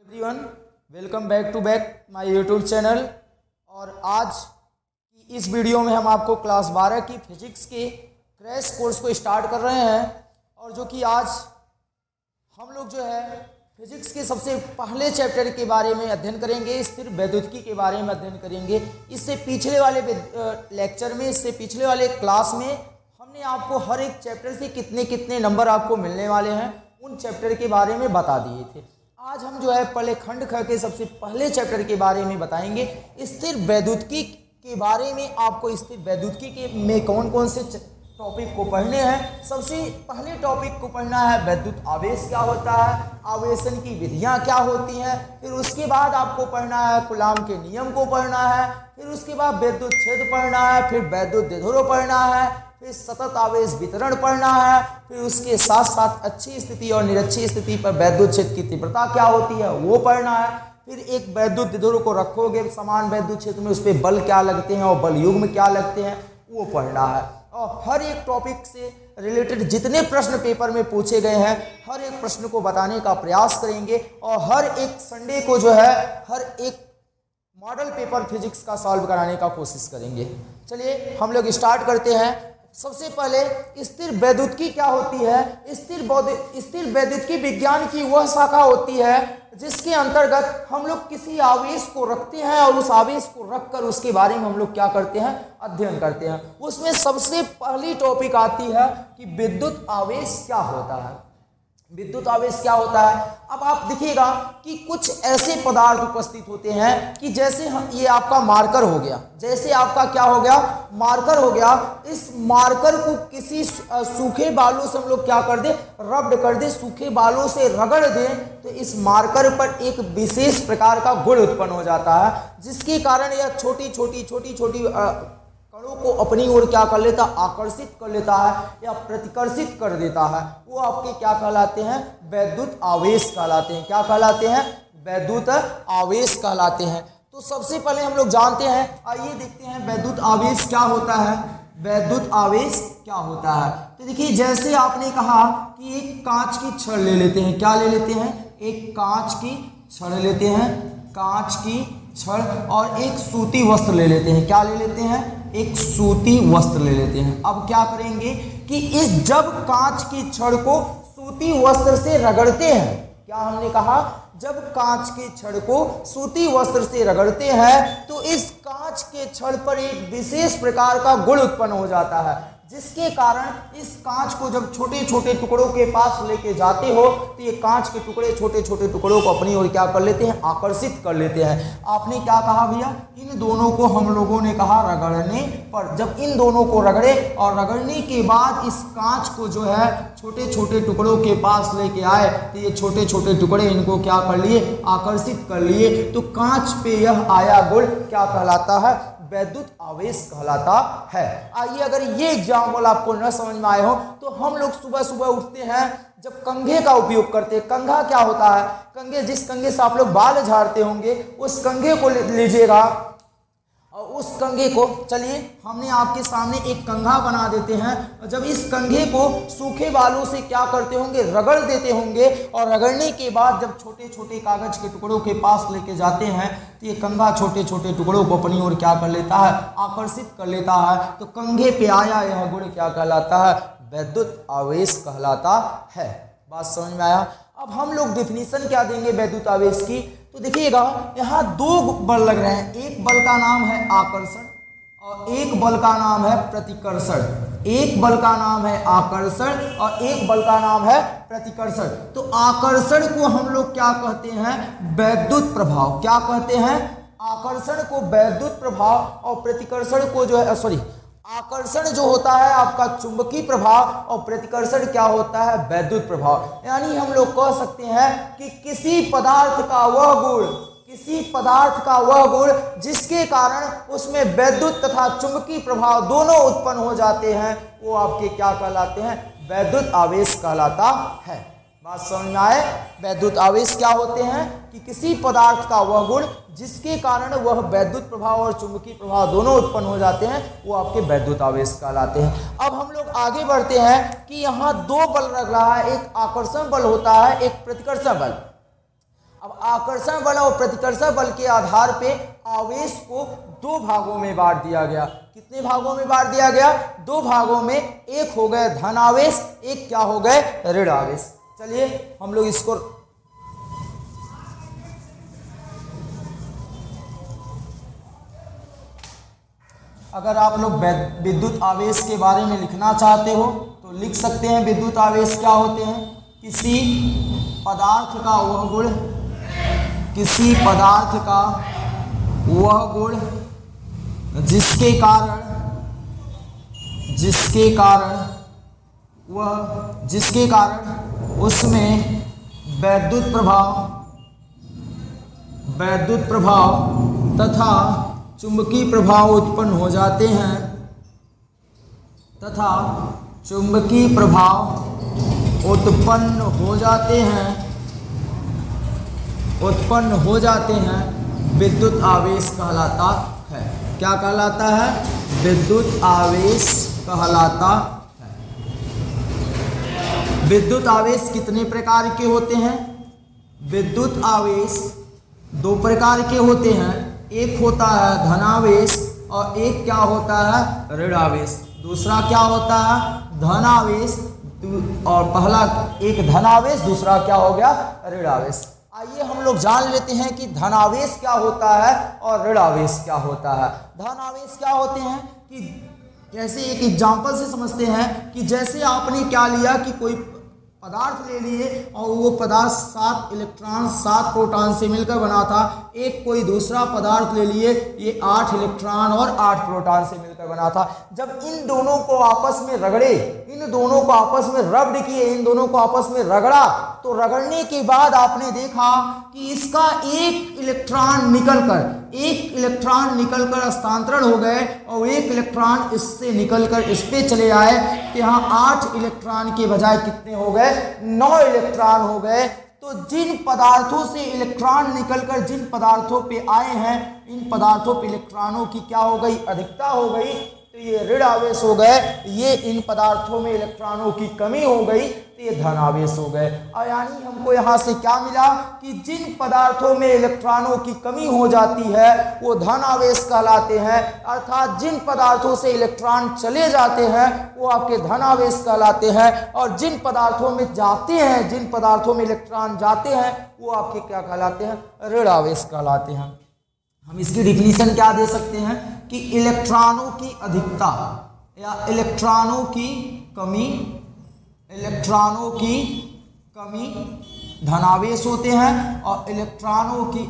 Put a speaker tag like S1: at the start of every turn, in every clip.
S1: Everyone, welcome back my YouTube channel. और आज की इस वीडियो में हम आपको क्लास 12 की फिजिक्स के क्रैश कोर्स को स्टार्ट कर रहे हैं। और जो कि आज हम लोग जो है फिजिक्स के सबसे पहले चैप्टर के बारे में अध्ययन करेंगे, स्थिर वैद्युतिकी के बारे में अध्ययन करेंगे। इससे पिछले वाले लेक्चर में, इससे पिछले वाले क्लास में हमने आपको हर एक चैप्टर से कितने कितने नंबर आपको मिलने वाले हैं उन चैप्टर के बारे में बता दिए थे। आज हम जो है पहले खंड ख के सबसे पहले चैप्टर के बारे में बताएंगे। स्थिर वैद्युतिकी के बारे में आपको स्थिर वैद्युतिकी के में कौन कौन से टॉपिक को पढ़ने हैं। सबसे पहले टॉपिक को पढ़ना है वैद्युत आवेश क्या होता है, आवेशन की विधियां क्या होती हैं। फिर उसके बाद आपको पढ़ना है कूलाम के नियम को पढ़ना है। फिर उसके बाद विद्युत क्षेत्र पढ़ना है। फिर वैद्युत द्विध्रुव पढ़ना है। फिर सतत आवेश वितरण पढ़ना है। फिर उसके साथ साथ अच्छी स्थिति और निरक्षी स्थिति पर वैद्युत क्षेत्र की तीव्रता क्या होती है वो पढ़ना है। फिर एक वैद्युत द्विध्रुव को रखोगे समान वैद्युत क्षेत्र में, उस पर बल क्या लगते हैं और बल युग्म क्या लगते हैं वो पढ़ना है। और हर एक टॉपिक से रिलेटेड जितने प्रश्न पेपर में पूछे गए हैं हर एक प्रश्न को बताने का प्रयास करेंगे। और हर एक संडे को जो है हर एक मॉडल पेपर फिजिक्स का सॉल्व कराने का कोशिश करेंगे। चलिए हम लोग स्टार्ट करते हैं। सबसे पहले स्थिर वैद्युतिकी क्या होती है। स्थिर वैद्युतिकी विज्ञान की वह शाखा होती है जिसके अंतर्गत हम लोग किसी आवेश को रखते हैं और उस आवेश को रखकर उसके बारे में हम लोग क्या करते हैं, अध्ययन करते हैं। उसमें सबसे पहली टॉपिक आती है कि विद्युत आवेश क्या होता है। विद्युत आवेश क्या होता है। अब आप देखिएगा कि कुछ ऐसे पदार्थ उपस्थित होते हैं कि जैसे ये आपका मार्कर हो गया, जैसे आपका क्या हो गया, मार्कर हो गया। इस मार्कर को किसी सूखे बालू से हम लोग क्या कर दे, रब्ड कर दे, सूखे बालू से रगड़ दें तो इस मार्कर पर एक विशेष प्रकार का गुण उत्पन्न हो जाता है, जिसके कारण यह छोटी छोटी कणों को अपनी ओर क्या कर लेता, आकर्षित कर लेता है या प्रतिकर्षित कर देता है। वो आपके क्या कहलाते हैं, वैद्युत आवेश कहलाते हैं। क्या कहलाते हैं, वैद्युत आवेश कहलाते हैं। तो सबसे पहले हम लोग जानते हैं, आइए देखते हैं वैद्युत आवेश क्या होता है। वैद्युत आवेश क्या होता है तो देखिए, जैसे आपने कहा कि एक कांच की छड़ ले लेते हैं। क्या ले लेते हैं, एक कांच की छड़ लेते हैं, कांच की छड़, और एक सूती वस्त्र ले लेते हैं। क्या ले लेते हैं, एक सूती वस्त्र ले लेते हैं। अब क्या करेंगे कि जब कांच की छड़ को सूती वस्त्र से रगड़ते हैं, क्या हमने कहा, जब कांच की छड़ को सूती वस्त्र से रगड़ते हैं तो इस कांच के छड़ पर एक विशेष प्रकार का गुण उत्पन्न हो जाता है, जिसके कारण इस कांच को जब छोटे छोटे टुकड़ों के पास लेके जाते हो तो ये कांच के टुकड़े छोटे छोटे टुकड़ों को अपनी ओर क्या कर लेते हैं, आकर्षित कर लेते हैं। आपने क्या कहा भैया, इन दोनों को हम लोगों ने कहा रगड़ने पर। जब इन दोनों को रगड़े और रगड़ने के बाद इस कांच को जो है छोटे छोटे टुकड़ों के पास लेके आए तो ये छोटे छोटे टुकड़े इनको क्या कर लिए, आकर्षित कर लिए। तो कांच पे यह आया गुण क्या कहलाता है, वैद्युत आवेश कहलाता है। आइए अगर ये एग्जाम्पल आपको न समझ में आए हो तो हम लोग सुबह सुबह उठते हैं जब कंघे का उपयोग करते हैं। कंघा क्या होता है, कंघे, जिस कंघे से आप लोग बाल झाड़ते होंगे उस कंघे को लीजिएगा और उस कंघे को, चलिए हमने आपके सामने एक कंघा बना देते हैं। जब इस कंघे को सूखे बालू से क्या करते होंगे, रगड़ देते होंगे, और रगड़ने के बाद जब छोटे छोटे कागज के टुकड़ों के पास लेके जाते हैं तो ये कंघा छोटे छोटे टुकड़ों को अपनी ओर क्या कर लेता है, आकर्षित कर लेता है। तो कंघे पे आया यह गुण क्या कहलाता है, वैद्युत आवेश कहलाता है। बात समझ में आया। अब हम लोग डेफिनेशन क्या देंगे वैद्युत आवेश की, तो देखिएगा यहाँ दो बल लग रहे हैं। एक बल का नाम है आकर्षण और एक बल का नाम है प्रतिकर्षण। एक बल का नाम है आकर्षण और एक बल का नाम है प्रतिकर्षण। तो आकर्षण को हम लोग क्या कहते हैं, वैद्युत प्रभाव। क्या कहते हैं, आकर्षण को वैद्युत प्रभाव और प्रतिकर्षण को जो है आकर्षण जो होता है आपका चुंबकीय प्रभाव और प्रतिकर्षण क्या होता है, वैद्युत प्रभाव। यानी हम लोग कह सकते हैं कि किसी पदार्थ का वह गुण जिसके कारण उसमें वैद्युत तथा चुंबकीय प्रभाव दोनों उत्पन्न हो जाते हैं वो आपके क्या कहलाते हैं, वैद्युत आवेश कहलाता है। बात समझ में आए। वैद्युत आवेश क्या होते हैं कि किसी पदार्थ का वह गुण जिसके कारण वह वैद्युत प्रभाव और चुंबकीय प्रभाव दोनों उत्पन्न हो जाते हैं वो आपके वैद्युत आवेश कहलाते हैं। अब हम लोग आगे बढ़ते हैं कि यहाँ दो बल लग रहा है, एक आकर्षण बल होता है, एक प्रतिकर्षण बल। अब आकर्षण बल और प्रतिकर्षण बल के आधार पे आवेश को दो भागों में बांट दिया गया। कितने भागों में बांट दिया गया? दो भागों में। एक हो गए धन आवेश, एक क्या हो गए? ऋण आवेश। चलिए हम लोग इसको अगर आप लोग विद्युत आवेश के बारे में लिखना चाहते हो तो लिख सकते हैं। विद्युत आवेश क्या होते हैं? किसी पदार्थ का वह गुण, किसी पदार्थ का वह गुण जिसके कारण उसमें वैद्युत प्रभाव तथा चुंबकीय प्रभाव उत्पन्न हो जाते हैं विद्युत आवेश कहलाता है। क्या कहलाता है? विद्युत आवेश कहलाता है। विद्युत आवेश कितने प्रकार के होते हैं? विद्युत आवेश दो प्रकार के होते हैं। एक होता है धनावेश और एक क्या होता है? ऋण आवेश। दूसरा क्या होता है? धनावेश और पहला एक धनावेश, दूसरा क्या हो गया? ऋण आवेश। आइए हम लोग जान लेते हैं कि धनावेश क्या होता है और ऋण आवेश क्या होता है। धनावेश क्या होते हैं कि जैसे एक एग्जांपल से समझते हैं कि जैसे आपने क्या लिया कि कोई पदार्थ ले लिए और वो पदार्थ 7 इलेक्ट्रॉन 7 प्रोटॉन से मिलकर बना था। एक कोई दूसरा पदार्थ ले लिए, ये 8 इलेक्ट्रॉन और 8 प्रोटॉन से मिलकर बना था। जब इन दोनों को आपस में रगड़े, इन दोनों को आपस में रब्ड किए, इन दोनों को आपस में रगड़ा, तो रगड़ने के बाद आपने देखा कि इसका एक इलेक्ट्रॉन निकलकर हस्तांतरण हो गए और एक इलेक्ट्रॉन इससे निकलकर इस पे चले आए। तो यहाँ 8 इलेक्ट्रॉन के बजाय कितने हो गए? 9 इलेक्ट्रॉन हो गए। तो जिन पदार्थों से इलेक्ट्रॉन निकलकर जिन पदार्थों पे आए हैं, इन पदार्थों पे इलेक्ट्रॉनों की क्या हो गई? अधिकता हो गई। तो ये ऋण आवेश हो गए। ये इन पदार्थों में इलेक्ट्रॉनों की कमी हो गई तो ये धन आवेश हो गए। और यानी हमको यहाँ से क्या मिला कि जिन पदार्थों में इलेक्ट्रॉनों की कमी हो जाती है वो धन आवेश कहलाते हैं। अर्थात जिन पदार्थों से इलेक्ट्रॉन चले जाते हैं वो आपके धन आवेश कहलाते हैं, और जिन पदार्थों में जाते हैं, जिन पदार्थों में इलेक्ट्रॉन जाते हैं वो आपके क्या कहलाते हैं? ऋण आवेश कहलाते हैं। हम इसकी डिफिनीशन क्या दे सकते हैं कि इलेक्ट्रॉनों की अधिकता या इलेक्ट्रॉनों की कमी धनावेश होते हैं, और इलेक्ट्रॉनों की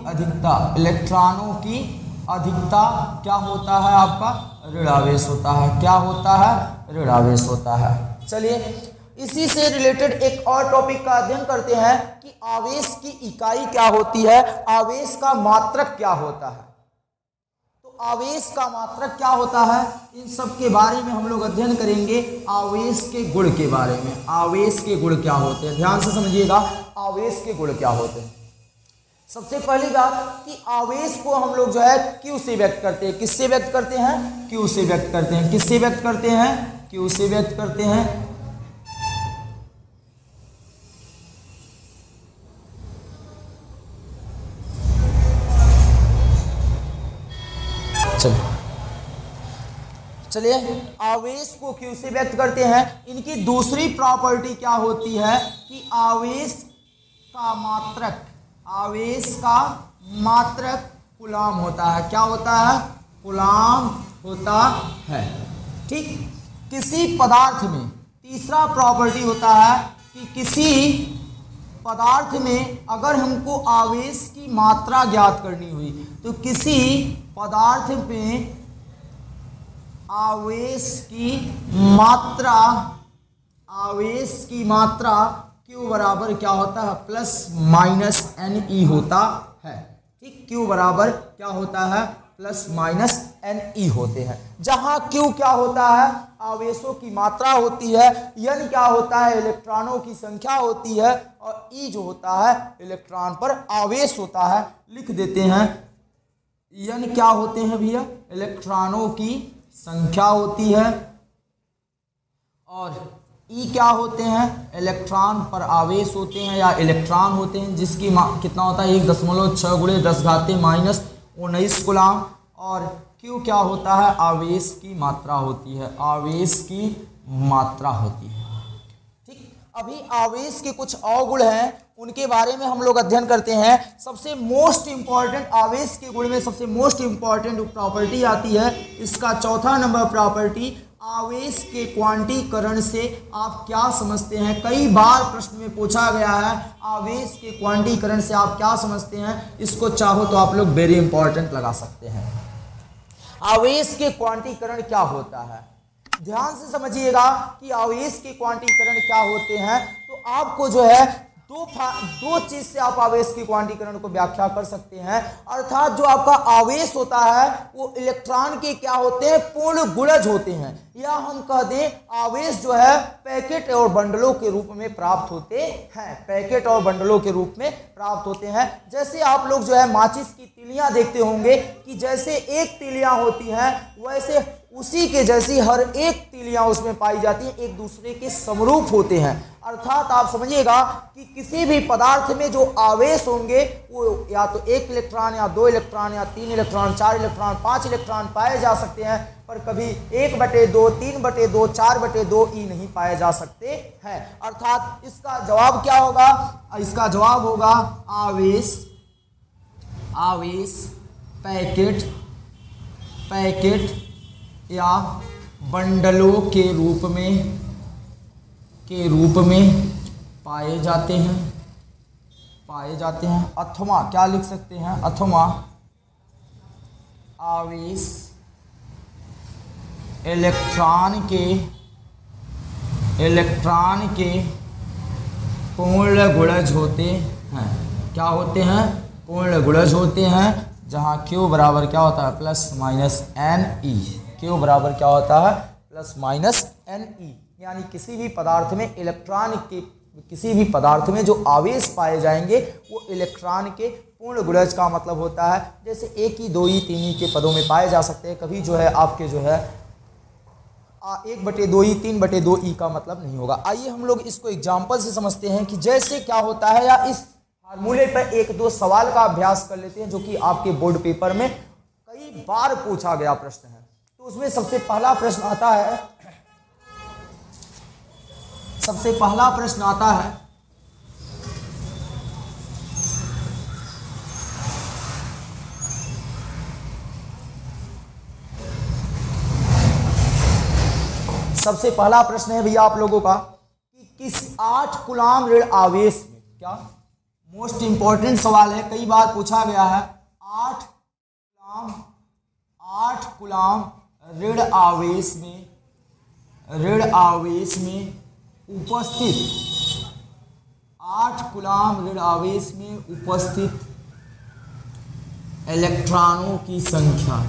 S1: अधिकता क्या होता है? आपका ऋण आवेश होता है। क्या होता है? ऋण आवेश होता है। चलिए इसी से रिलेटेड एक और टॉपिक का अध्ययन करते हैं कि आवेश की इकाई क्या होती है, आवेश का मात्रक क्या होता है। आवेश का मात्रक क्या होता है, इन सब के बारे में हम लोग अध्ययन करेंगे। आवेश के गुण के बारे में, आवेश के गुण क्या होते हैं, ध्यान से समझिएगा। आवेश के गुण क्या होते हैं? सबसे पहली बात कि आवेश को हम लोग जो है Q से व्यक्त करते हैं। किससे व्यक्त करते हैं? Q से व्यक्त करते हैं। किससे व्यक्त करते हैं? Q से व्यक्त करते हैं। चलिए आवेश को Q से व्यक्त करते हैं। इनकी दूसरी प्रॉपर्टी क्या होती है कि आवेश का मात्रक कूलाम होता है। क्या होता है? कूलाम होता है। ठीक। किसी पदार्थ में तीसरा प्रॉपर्टी होता है कि किसी पदार्थ में अगर हमको आवेश की मात्रा ज्ञात करनी हुई तो किसी पदार्थ में आवेश की मात्रा Q बराबर क्या होता है? प्लस माइनस NE होता है। ठीक। Q बराबर क्या होता है? प्लस माइनस NE होते हैं। जहां Q क्या होता है? आवेशों की मात्रा होती है। N क्या होता है? इलेक्ट्रॉनों की संख्या होती है। और E जो होता है इलेक्ट्रॉन पर आवेश होता है। लिख देते हैं N क्या होते हैं भैया? इलेक्ट्रॉनों की संख्या होती है, और ई क्या होते हैं, इलेक्ट्रॉन पर आवेश होते हैं या इलेक्ट्रॉन होते हैं, जिसकी कितना होता है 1.6 × 10⁻⁻19 कूलाम। और क्यू क्या होता है, आवेश की मात्रा होती है, आवेश की मात्रा होती है। ठीक, अभी आवेश के कुछ और गुण हैं, उनके बारे में हम लोग अध्ययन करते हैं। सबसे मोस्ट इंपॉर्टेंट आवेश के गुण में सबसे मोस्ट इंपॉर्टेंट प्रॉपर्टी आती है, इसका चौथा नंबर प्रॉपर्टी, आवेश के क्वांटीकरण से आप क्या समझते हैं। कई बार प्रश्न में पूछा गया है, आवेश के क्वांटीकरण से आप क्या समझते हैं। इसको चाहो तो आप लोग वेरी इंपॉर्टेंट लगा सकते हैं। आवेश के क्वांटीकरण क्या होता है, ध्यान से समझिएगा कि आवेश के क्वांटीकरण क्या होते हैं। तो आपको जो है दो चीज से आप आवेश की क्वांटीकरण को व्याख्या कर सकते हैं। अर्थात जो आपका आवेश होता है वो इलेक्ट्रॉन के क्या होते हैं, पूर्ण गुणज होते हैं, या हम कह दें आवेश जो है पैकेट और बंडलों के रूप में प्राप्त होते हैं, पैकेट और बंडलों के रूप में प्राप्त होते हैं। जैसे आप लोग जो है माचिस की तीलियां देखते होंगे कि जैसे एक तीलियां होती हैं, वैसे उसी के जैसी हर एक तीलियां उसमें पाई जाती हैं, एक दूसरे के समरूप होते हैं। अर्थात आप समझिएगा कि किसी भी पदार्थ में जो आवेश होंगे वो या तो 1 इलेक्ट्रॉन या 2 इलेक्ट्रॉन या 3 इलेक्ट्रॉन, 4 इलेक्ट्रॉन, 5 इलेक्ट्रॉन पाए जा सकते हैं, पर कभी 1/2, 3/2, 4/2 ई नहीं पाए जा सकते हैं। अर्थात इसका जवाब क्या होगा, इसका जवाब होगा आवेश पैकेट या बंडलों के रूप में पाए जाते हैं। अथवा क्या लिख सकते हैं, अथवा आवेश इलेक्ट्रॉन के पूर्ण गुणज होते हैं। क्या होते हैं, पूर्ण गुणज होते हैं, जहाँ Q बराबर क्या होता है, ±Ne। Q बराबर क्या होता है, ±Ne। यानी किसी भी पदार्थ में इलेक्ट्रॉन के, किसी भी पदार्थ में जो आवेश पाए जाएंगे वो इलेक्ट्रॉन के पूर्ण गुणज का मतलब होता है। जैसे 1 ई 2 ई 3 ई के पदों में पाए जा सकते हैं, कभी जो है आपके जो है 1/2 ई 3/2 ई का मतलब नहीं होगा। आइए हम लोग इसको एग्जाम्पल से समझते हैं कि जैसे क्या होता है, या इस फार्मूले पर 1-2 सवाल का अभ्यास कर लेते हैं जो कि आपके बोर्ड पेपर में कई बार पूछा गया प्रश्न है। तो उसमें सबसे पहला प्रश्न आता है, सबसे पहला प्रश्न है भैया आप लोगों का कि किस 8 कूलाम ऋण आवेश में, क्या मोस्ट इंपॉर्टेंट सवाल है, कई बार पूछा गया है, 8 कूलाम ऋण आवेश में उपस्थित 8 कूलाम ऋण आवेश में उपस्थित इलेक्ट्रॉनों की संख्या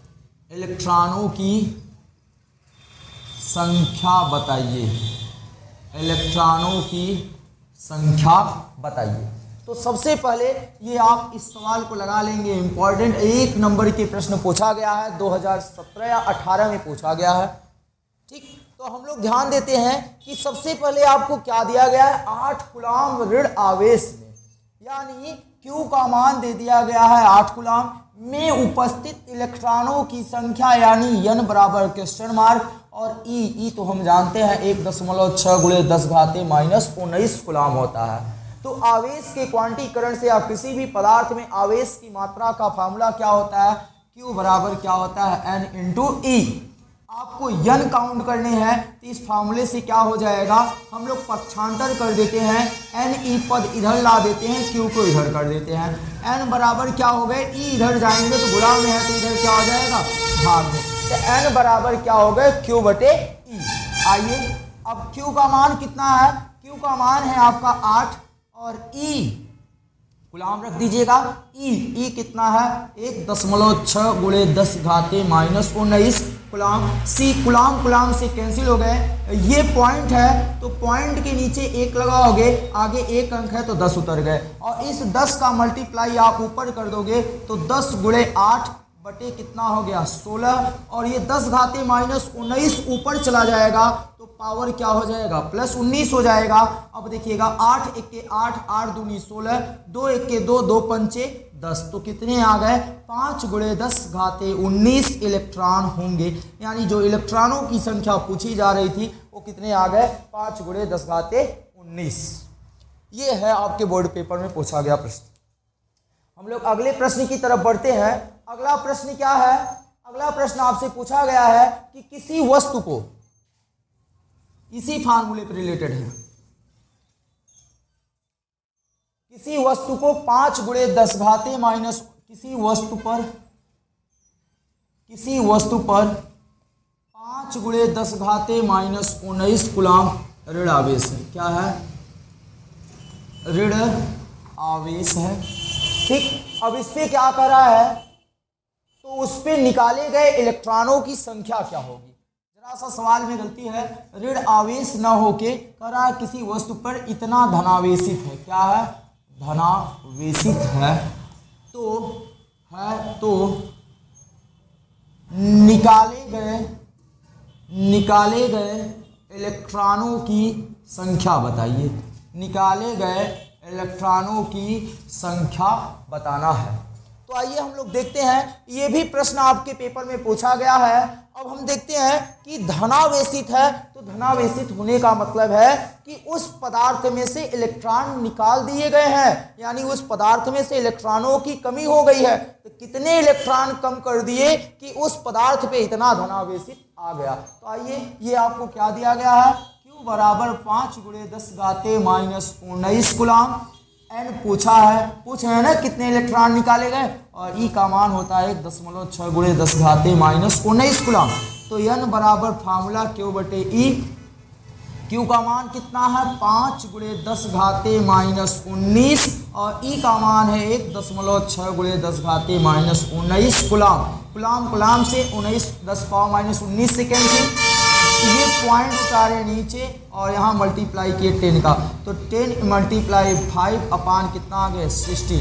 S1: बताइए। इलेक्ट्रॉनों की संख्या बताइए। तो सबसे पहले ये आप इस सवाल को लगा लेंगे, इंपॉर्टेंट 1 नंबर के प्रश्न पूछा गया है, 2017 या 18 में पूछा गया है। ठीक, तो हम लोग ध्यान देते हैं कि सबसे पहले आपको क्या दिया गया है, 8 कूलाम ऋण आवेश में, यानी Q का मान दे दिया गया है 8 कूलाम में उपस्थित इलेक्ट्रॉनों की संख्या, यानी N बराबर क्वेश्चन मार्क, और E तो हम जानते हैं 1.6 × 10⁻⁻19 कूलाम होता है। तो आवेश के क्वांटीकरण से आप किसी भी पदार्थ में आवेश की मात्रा का फार्मूला क्या होता है, Q बराबर क्या होता है, N × E। आपको N काउंट करने हैं तो इस फार्मूले से क्या हो जाएगा, हम लोग पक्षांतर कर देते हैं, Ne पद इधर ला देते हैं, Q को इधर कर देते हैं। N बराबर क्या हो गए, E इधर जाएंगे तो गुणा में है तो इधर क्या हो जाएगा, भाग में। तो N बराबर क्या हो गए, Q/E। आइए अब Q का मान कितना है, Q का मान है आपका 8 और E गुलाम रख दीजिएगा, E कितना है, 1.6 × 10⁻⁻19 गुलाम। C गुलाम से कैंसिल हो गए, ये पॉइंट है तो पॉइंट के नीचे 1 लगाओगे, आगे 1 अंक है तो 10 उतर गए, और इस 10 का मल्टीप्लाई आप ऊपर कर दोगे तो 10 × 8 बटे कितना हो गया 16, और ये 10 घाते माइनस 19 ऊपर चला जाएगा तो पावर क्या हो जाएगा प्लस 19 हो जाएगा। अब देखिएगा 8 1 के 8, 8 दूनी 16, 2 1 के 2, 2 पंचे 10, तो कितने आ गए 5 गुणे 10 घाते 19 इलेक्ट्रॉन होंगे। यानी जो इलेक्ट्रॉनों की संख्या पूछी जा रही थी वो कितने आ गए 5 गुणे 10 घाते 19। ये है आपके बोर्ड पेपर में पूछा गया प्रश्न। हम लोग अगले प्रश्न की तरफ बढ़ते हैं। अगला प्रश्न क्या है? अगला प्रश्न आपसे पूछा गया है कि किसी वस्तु को, इसी फार्मूले पर रिलेटेड है, किसी वस्तु को 5 गुणे 10 घाते माइनस, किसी वस्तु पर 5 गुणे 10 घाते माइनस 19 कूलम ऋण आवेश है। क्या है? ऋण आवेश है। ठीक, अब इस पे क्या कर रहा है, तो उस पे निकाले गए इलेक्ट्रॉनों की संख्या क्या होगी। जरा सा सवाल में गलती है, ऋण आवेश न होके कर रहा है किसी वस्तु पर इतना धनावेशित है। क्या है? धनावेशित है। तो निकाले गए इलेक्ट्रॉनों की संख्या बताइए। निकाले गए इलेक्ट्रॉनों की संख्या बताना है। तो आइए हम लोग देखते हैं, ये भी प्रश्न आपके पेपर में पूछा गया है। अब हम देखते हैं कि धनावेशित है, तो धनावेशित होने का मतलब है कि उस पदार्थ में से इलेक्ट्रॉन निकाल दिए गए हैं, यानी उस पदार्थ में से इलेक्ट्रॉनों की कमी हो गई है। तो कितने इलेक्ट्रॉन कम कर दिए कि उस पदार्थ पे इतना धनावेशित आ गया। तो आइए, ये आपको क्या दिया गया है, Q बराबर 5 गुणे 10 घाते माइनस 19 कूलम। एन पूछे है ना कितने इलेक्ट्रॉन निकाले गए, और ई का मान होता है 1.6 गुणे 10 घाते माइनस 19 कूलम। तो एन बराबर फार्मूला Q बटे ई, Q का मान कितना है 5 गुणे 10 घाते माइनस 19, और ई का मान है 1.6 गुणे 10 घाते माइनस 19 कूलम। कूलम से 19 10 पावर माइनस 19 से कैंसिल, ये पॉइंट उतारे नीचे और यहाँ मल्टीप्लाई किए 10 का, तो 10 मल्टीप्लाई 5 अपान कितना आ गया 16।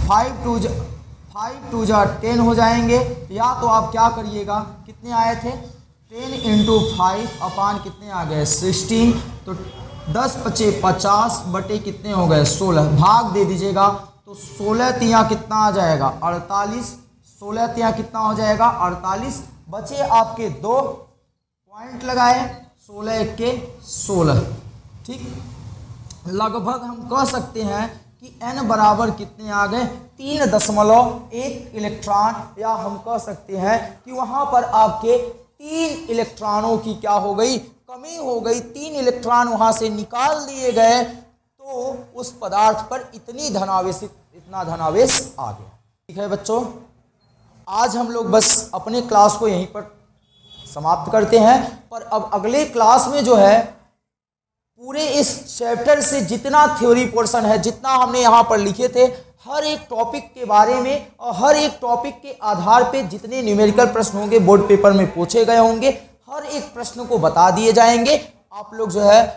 S1: 5 टू जा 10 हो जाएंगे, या तो आप क्या करिएगा, कितने आए थे 10 इंटू 5 अपान कितने आ गए 16, तो 10 पचे 50 बटे कितने हो गए 16, भाग दे दीजिएगा तो 16 तिया कितना आ जाएगा 48, 16 तिया कितना हो जाएगा 48, बचे आपके 2 पॉइंट लगाए 16 के 16। ठीक, लगभग हम कह सकते हैं कि n बराबर कितने आ गए 3.1 इलेक्ट्रॉन, या हम कह सकते हैं कि वहां पर आपके 3 इलेक्ट्रॉनों की क्या हो गई, कमी हो गई। 3 इलेक्ट्रॉन वहां से निकाल दिए गए, तो उस पदार्थ पर इतना धनावेश आ गया। ठीक है बच्चों, आज हम लोग बस अपने क्लास को यहीं पर समाप्त करते हैं, पर अब अगले क्लास में जो है पूरे इस चैप्टर से जितना थ्योरी पोर्शन है, जितना हमने यहाँ पर लिखे थे, हर एक टॉपिक के बारे में और हर एक टॉपिक के आधार पे जितने न्यूमेरिकल प्रश्न होंगे बोर्ड पेपर में पूछे गए होंगे, हर एक प्रश्न को बता दिए जाएंगे। आप लोग जो है,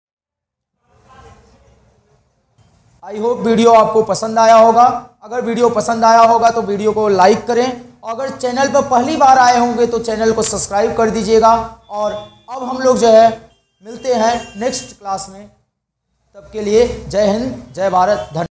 S1: आई होप वीडियो आपको पसंद आया होगा। अगर वीडियो पसंद आया होगा तो वीडियो को लाइक करें, अगर चैनल पर पहली बार आए होंगे तो चैनल को सब्सक्राइब कर दीजिएगा। और अब हम लोग जो है मिलते हैं नेक्स्ट क्लास में, तब के लिए जय हिंद, जय भारत, धन्यवाद।